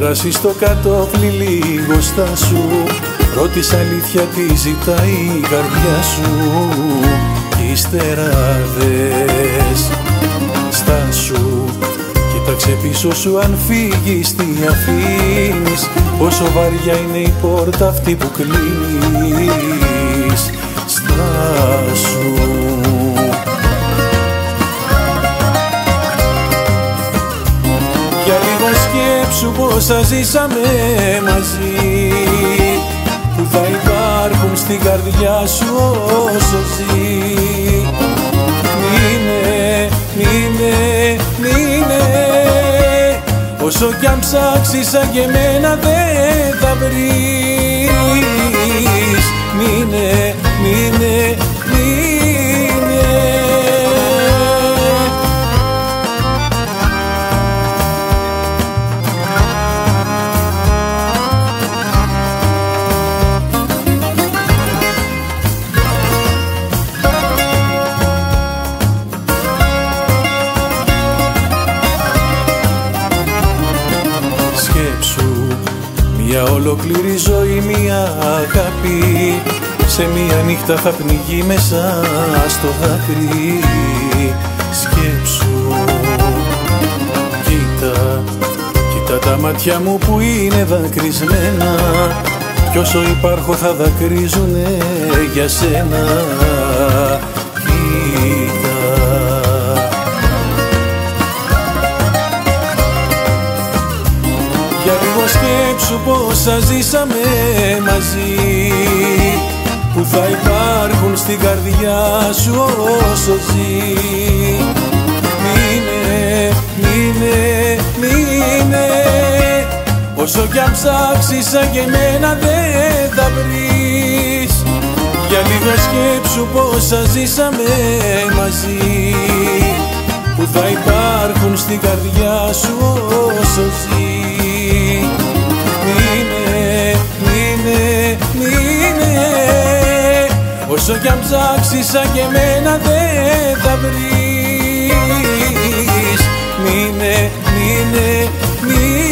περάσει στο κατόφλι λίγο στάσου. Ρώτησα αλήθεια τι ζητάει η καρδιά σου. Κι ύστερα δες, στάσου. Κοίταξε πίσω σου αν φύγεις τι αφήνεις. Πόσο βαριά είναι η πόρτα αυτή που κλείνεις. Στάσου. Για λίγο σκέψου πόσα ζήσαμε μαζί, που θα υπάρχουν στην καρδιά σου όσο ζει. Μείνε, μείνε, μείνε, όσο κι αν ψάξεις σαν και εμένα δεν θα βρεις. Μείνε, μείνε, μείνε. Μια ολόκληρη ζωή, μια αγάπη, σε μια νύχτα θα πνιγεί μέσα στο δάκρυ. Σκέψου, κοίτα, κοίτα τα μάτια μου που είναι δακρυσμένα, κι όσο υπάρχω θα δακρύζουνε για σένα. Κοίτα. Για λίγο σκέψου πόσα ζήσαμε μαζί, που θα υπάρχουν στην καρδιά σου όσο ζει. Μείνε, μείνε, μείνε, όσο κι αν ψάξεις σαν και εμένα δεν θα βρεις. Για λίγο σκέψου πόσα ζήσαμε μαζί, που θα υπάρχουν στην καρδιά σου όσο ζει. Μείνε, μείνε, μείνε, όσο κι αν ψάξεις σαν και εμένα δεν θα βρεις. Μείνε, μείνε, μείνε.